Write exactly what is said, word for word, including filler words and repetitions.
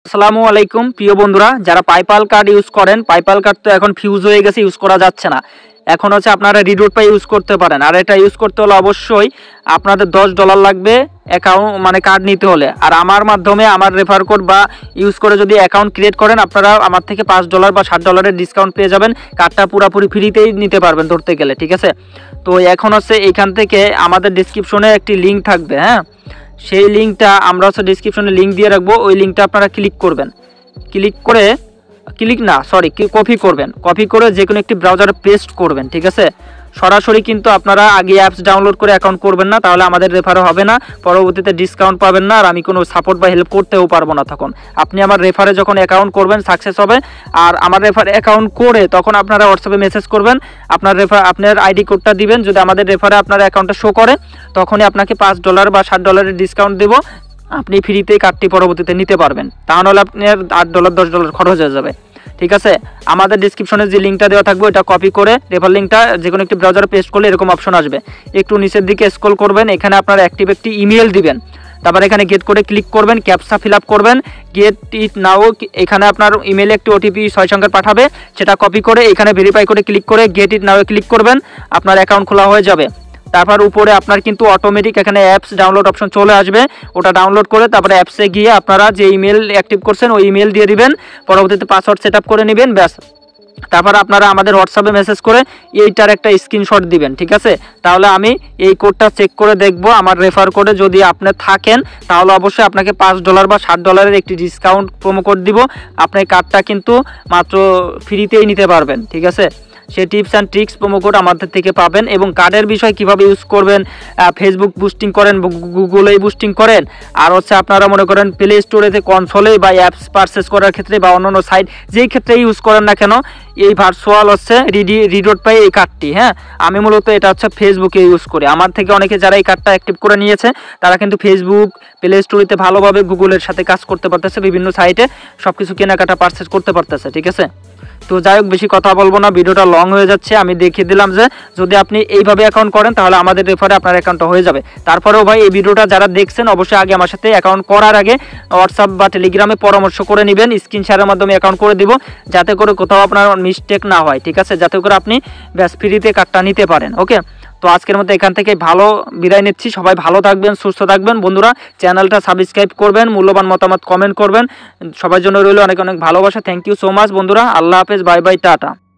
আসসালামু আলাইকুম প্রিয় বন্ধুরা, যারা পাইপাল কার্ড ইউজ করেন, পাইপাল কার্ড তো এখন ফিউজ হয়ে গেছে, ইউজ করা যাচ্ছে না। এখন হচ্ছে আপনারা রিডোট পাই ইউজ করতে পারেন। আর এটা ইউজ করতে হলে অবশ্যই আপনাদের দশ ডলার লাগবে অ্যাকাউন্ট মানে কার্ড নিতে হলে। আর আমার মাধ্যমে আমার রেফার কোড বা ইউজ করে যদি অ্যাকাউন্ট ক্রিয়েট করেন, আপনারা আমার থেকে পাঁচ ডলার বা ষাট ডলারের ডিসকাউন্ট পেয়ে যাবেন। কার্ডটা পুরোপুরি ফ্রিতেই নিতে পারবেন ধরতে গেলে, ঠিক আছে। তো এখন হচ্ছে এইখান থেকে আমাদের ডিসক্রিপশনে একটি লিঙ্ক থাকবে, হ্যাঁ, সেই লিঙ্কটা আমরা হচ্ছে ডিসক্রিপশনে লিঙ্ক দিয়ে রাখবো। ওই লিঙ্কটা আপনারা ক্লিক করবেন, ক্লিক করে ক্লিক না সরি কপি করবেন, কপি করে যে কোনো একটি ব্রাউজারে পেস্ট করবেন, ঠিক আছে। সরাসরি কিন্তু আপনারা আগে অ্যাপস ডাউনলোড করে অ্যাকাউন্ট করবেন না, তাহলে আমাদের রেফারও হবে না, পরবর্তীতে ডিসকাউন্ট পাবেন না, আর আমি কোনো সাপোর্ট বা হেল্প করতেও পারবো না। তখন আপনি আমার রেফারে যখন অ্যাকাউন্ট করবেন সাকসেস হবে, আর আমার রেফারে অ্যাকাউন্ট করে তখন আপনারা হোয়াটসঅ্যাপে মেসেজ করবেন, আপনার রেফার আপনার আইডি কোডটা দিবেন। যদি আমাদের রেফারে আপনার অ্যাকাউন্টটা শো করে, তখনই আপনাকে পাঁচ ডলার বা ষাট ডলারের ডিসকাউন্ট দেবো, আপনি ফ্রিতেই কার্ডটি পরবর্তীতে নিতে পারবেন। তাহলে আপনার আট ডলার দশ ডলার খরচ হয়ে যাবে, ঠিক আছে। আমাদের ডিসক্রিপশনে যে লিঙ্কটা দেওয়া থাকবে ওটা কপি করে রেফার লিঙ্কটা যে কোনো একটি ব্রাউজারে পেস্ট করলে এরকম অপশন আসবে। একটু নিচের দিকে স্ক্রল করবেন, এখানে আপনার অ্যাক্টিভ একটি ইমেল দিবেন, তারপর এখানে গেট করে ক্লিক করবেন, ক্যাপচা ফিল আপ করবেন, গেট ইট নাও, এখানে আপনার ইমেলে একটি ওটিপি ছয় সংখ্যার পাঠাবে, সেটা কপি করে এখানে ভেরিফাই করে ক্লিক করে গেট ইট নাও ক্লিক করবেন, আপনার অ্যাকাউন্ট খোলা হয়ে যাবে। তারপর উপরে আপনার কিন্তু অটোমেটিক এখানে অ্যাপস ডাউনলোড অপশন চলে আসবে, ওটা ডাউনলোড করে তারপরে অ্যাপসে গিয়ে আপনারা যে ইমেল অ্যাক্টিভ করছেন ওই ইমেল দিয়ে দিবেন, পরবর্তীতে পাসওয়ার্ড সেট আপ করে নেবেন, ব্যাস। তারপর আপনারা আমাদের হোয়াটসঅ্যাপে মেসেজ করে এইটার একটা স্ক্রিনশট দিবেন, ঠিক আছে। তাহলে আমি এই কোডটা চেক করে দেখব, আমার রেফার কোডে যদি আপনি থাকেন তাহলে অবশ্যই আপনাকে পাঁচ ডলার বা ষাট ডলারের একটি ডিসকাউন্ট প্রোমো কোড দিব, আপনি কার্ডটা কিন্তু মাত্র ফ্রিতেই নিতে পারবেন, ঠিক আছে। সেই tips and tricks promo code আমাদের থেকে পাবেন। এবং কার্ডের বিষয় কিভাবে ইউজ করবেন, ফেসবুক বুস্টিং করেন, গুগলেই বুস্টিং করেন, আর হচ্ছে আপনারা মনে করেন প্লে স্টোরেতে কনসোলে বা অ্যাপস পারচেস করার ক্ষেত্রে বা অন্যান্য সাইট যেই ক্ষেত্রে ইউজ করেন না কেন, এই ভার্চুয়াল হচ্ছে রিডি রিডোট পাই এই কার্ডটি, হ্যাঁ, আমি মূলত এটা হচ্ছে ফেসবুকে ইউজ করি। আমার থেকে অনেকে যারা এই কার্ডটা অ্যাক্টিভ করে নিয়েছে তারা কিন্তু ফেসবুক প্লে স্টোরেতে ভালোভাবে গুগলের সাথে কাজ করতে পারতেছে, বিভিন্ন সাইটে সব কিছু কেনাকাটা পারচেস করতে পারতেছে, ঠিক আছে। তো যাই হোক, বেশি কথা বলবো না, ভিডিওটা লং হয়ে যাচ্ছে। আমি দেখিয়ে দিলাম যে যদি আপনি এইভাবে অ্যাকাউন্ট করেন তাহলে আমাদের রেফারে আপনার অ্যাকাউন্টটা হয়ে যাবে। তারপরেও ভাই এই ভিডিওটা যারা দেখছেন অবশ্যই আগে আমার সাথে অ্যাকাউন্ট করার আগে হোয়াটসঅ্যাপ বা টেলিগ্রামে পরামর্শ করে নেবেন, স্ক্রিন শেয়ারের মাধ্যমে অ্যাকাউন্ট করে দিব, যাতে করে কোথাও আপনার মিস্টেক না হয়, ঠিক আছে, যাতে করে আপনি ব্যাস ফ্রিতে কার্ডটা নিতে পারেন। ওকে, তো আজকের মতো এখান থেকে ভালো বিদায় নিচ্ছি। সবাই ভালো থাকবেন, সুস্থ থাকবেন বন্ধুরা। চ্যানেলটা সাবস্ক্রাইব করবেন, মূল্যবান মতামত কমেন্ট করবেন। সবার জন্য রইল অনেক অনেক ভালোবাসা। থ্যাংক ইউ সো মাচ বন্ধুরা। আল্লাহ হাফেজ, বাই বাই, টাটা।